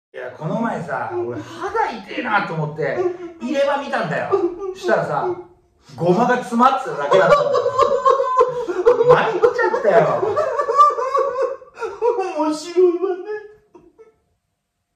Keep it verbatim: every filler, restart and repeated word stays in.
いや、この前さ、俺肌痛えなと思って入れ歯見たんだよ。したらさ、ゴマが詰まってただけだったんだよ。参っちゃったよ。 面白い。